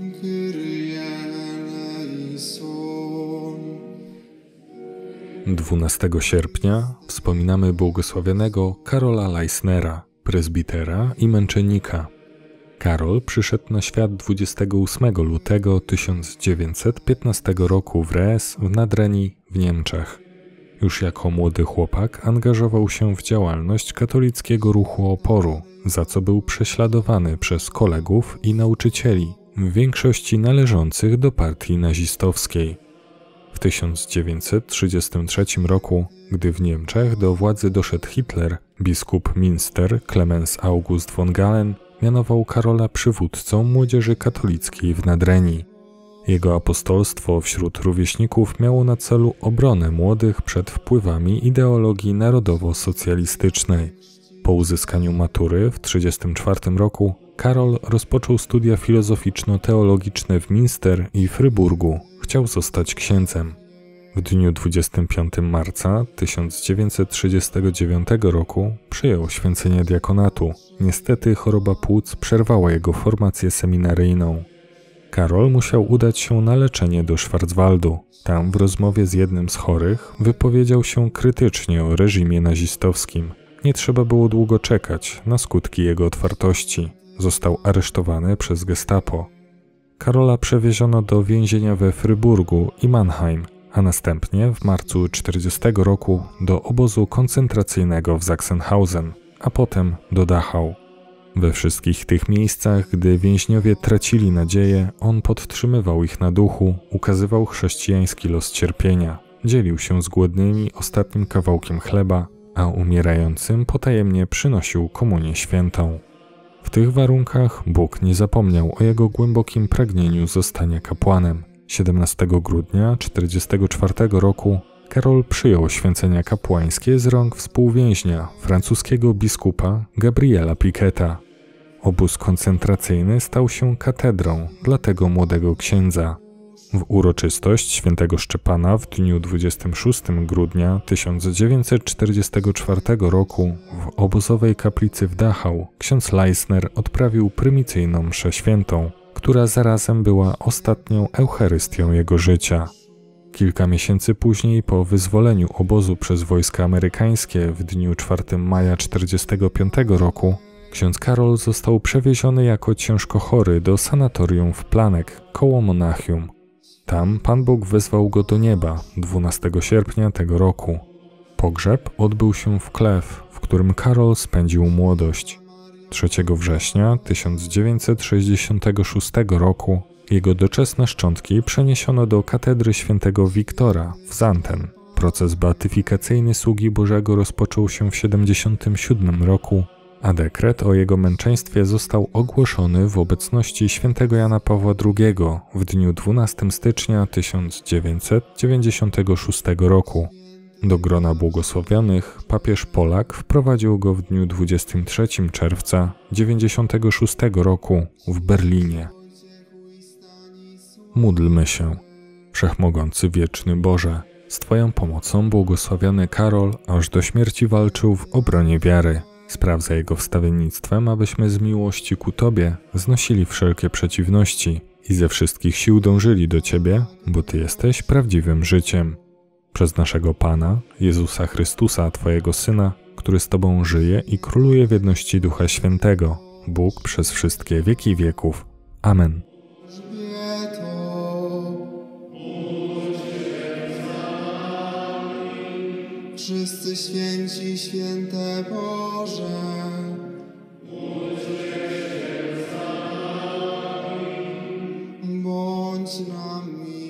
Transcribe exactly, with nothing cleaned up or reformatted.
dwunastego sierpnia wspominamy błogosławionego Karola Leisnera, prezbitera i męczennika. Karol przyszedł na świat dwudziestego ósmego lutego tysiąc dziewięćset piętnastego roku w Rees w Nadrenii w Niemczech. Już jako młody chłopak angażował się w działalność katolickiego ruchu oporu, za co był prześladowany przez kolegów i nauczycieli, w większości należących do partii nazistowskiej. W tysiąc dziewięćset trzydziestym trzecim roku, gdy w Niemczech do władzy doszedł Hitler, biskup Münster Clemens August von Galen mianował Karola przywódcą młodzieży katolickiej w Nadrenii. Jego apostolstwo wśród rówieśników miało na celu obronę młodych przed wpływami ideologii narodowo-socjalistycznej. Po uzyskaniu matury w tysiąc dziewięćset trzydziestym czwartym roku Karol rozpoczął studia filozoficzno-teologiczne w Münster i Fryburgu. Chciał zostać księdzem. W dniu dwudziestego piątego marca tysiąc dziewięćset trzydziestego dziewiątego roku przyjął święcenie diakonatu. Niestety choroba płuc przerwała jego formację seminaryjną. Karol musiał udać się na leczenie do Schwarzwaldu. Tam w rozmowie z jednym z chorych wypowiedział się krytycznie o reżimie nazistowskim. Nie trzeba było długo czekać na skutki jego otwartości. Został aresztowany przez gestapo. Karola przewieziono do więzienia we Fryburgu i Mannheim, a następnie w marcu tysiąc dziewięćset czterdziestego roku do obozu koncentracyjnego w Sachsenhausen, a potem do Dachau. We wszystkich tych miejscach, gdy więźniowie tracili nadzieję, on podtrzymywał ich na duchu, ukazywał chrześcijański los cierpienia, dzielił się z głodnymi ostatnim kawałkiem chleba, a umierającym potajemnie przynosił komunię świętą. W tych warunkach Bóg nie zapomniał o jego głębokim pragnieniu zostania kapłanem. siedemnastego grudnia tysiąc dziewięćset czterdziestego czwartego roku Karol przyjął święcenia kapłańskie z rąk współwięźnia, francuskiego biskupa Gabriela Piqueta. Obóz koncentracyjny stał się katedrą dla tego młodego księdza. W uroczystość świętego Szczepana w dniu dwudziestego szóstego grudnia tysiąc dziewięćset czterdziestego czwartego roku w obozowej kaplicy w Dachau ksiądz Leisner odprawił prymicyjną mszę świętą, która zarazem była ostatnią Eucharystią jego życia. Kilka miesięcy później, po wyzwoleniu obozu przez wojska amerykańskie w dniu czwartego maja tysiąc dziewięćset czterdziestego piątego roku, ksiądz Karol został przewieziony jako ciężko chory do sanatorium w Planek koło Monachium. Tam Pan Bóg wezwał go do nieba dwunastego sierpnia tego roku. Pogrzeb odbył się w Klef, w którym Karol spędził młodość. trzeciego września tysiąc dziewięćset sześćdziesiątego szóstego roku jego doczesne szczątki przeniesiono do katedry świętego Wiktora w Zanten. Proces beatyfikacyjny sługi Bożego rozpoczął się w siedemdziesiątym siódmym roku, a dekret o jego męczeństwie został ogłoszony w obecności świętego Jana Pawła drugiego w dniu dwunastego stycznia tysiąc dziewięćset dziewięćdziesiątego szóstego roku. Do grona błogosławionych papież Polak wprowadził go w dniu dwudziestego trzeciego czerwca tysiąc dziewięćset dziewięćdziesiątego szóstego roku w Berlinie. Módlmy się. Wszechmogący wieczny Boże, z Twoją pomocą błogosławiony Karol aż do śmierci walczył w obronie wiary. Spraw za jego wstawiennictwem, abyśmy z miłości ku Tobie znosili wszelkie przeciwności i ze wszystkich sił dążyli do Ciebie, bo Ty jesteś prawdziwym życiem. Przez naszego Pana, Jezusa Chrystusa, Twojego Syna, który z Tobą żyje i króluje w jedności Ducha Świętego, Bóg przez wszystkie wieki wieków. Amen. Wszyscy święci, święte Boże, bądź nami.